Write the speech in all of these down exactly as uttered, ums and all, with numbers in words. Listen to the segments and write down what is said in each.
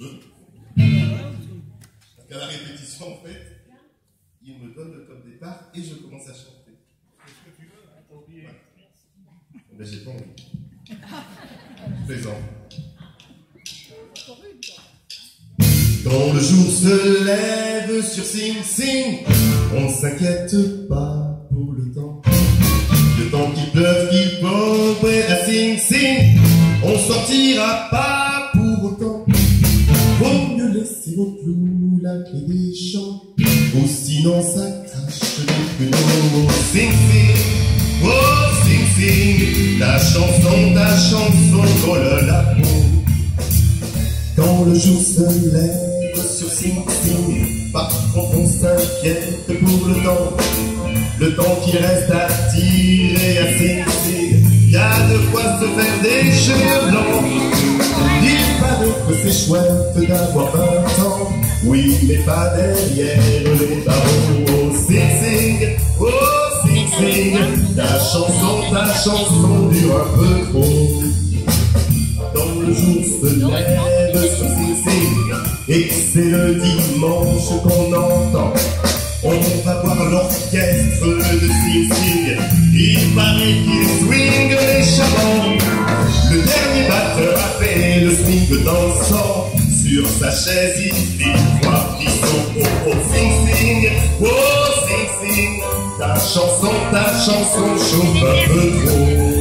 veux. Parce qu'à la répétition, en fait, il me donne le top départ et je commence à chanter. Ouais. Ben, j'ai pas envie. Plaisant. Quand le jour se lève sur Sing Sing, on ne s'inquiète pas pour le temps. Le temps qu'il pleuve, qu'il pompe à Sing Sing, on sortira pas pour autant. Vaut mieux laisser vos clous la clé des champs, ou sinon ça crache des pneus. Sing Sing, oh Sing Sing, ta chanson, ta chanson, oh là là. Quand le jour se lève sur Sing Sing, par contre on s'inquiète pour le temps. Le temps qu'il reste à tirer à Sing Sing, y a de quoi se faire des cheveux blancs. Il paraît que c'est chouette d'avoir vingt ans, oui, mais pas derrière les barreaux. Oh Sing Sing, oh Sing Sing, ta chanson, ta chanson dure un peu trop. Quand le jour se lève sur Sing Sing, et que c'est le dimanche qu'on entend, on va voir l'orchestre de Sing Sing. Il paraît qu'il swing les chamans. Le dernier batteur a fait le swing dansant. Sur sa chaise il fait trois frissons. Oh oh Sing Sing, oh Sing Sing, ta chanson, ta chanson chauffe un peu trop.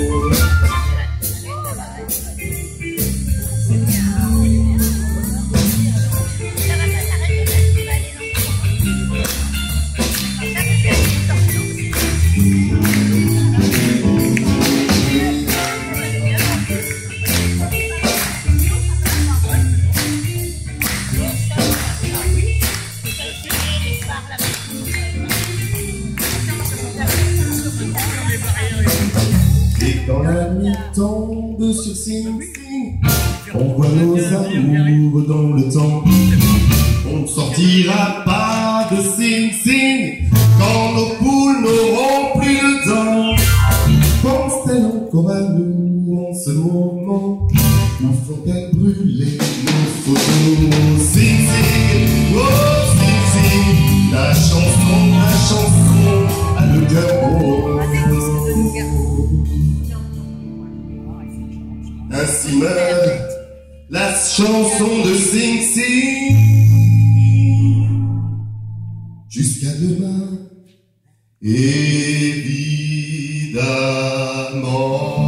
Et quand la nuit tombe sur Sing Sing, on voit nos amours dans le temps. On ne sortira pas de Sing Sing quand nos poules n'auront plus le temps. Pense-t-elle encore à nous en ce moment, ou faut-elle brûler nos photos? Sing Sing, oh Sing Sing, la chanson, la chanson a le cœur gros. Ainsi meurt la chanson de Sing Sing. Jusqu'à demain, évidemment.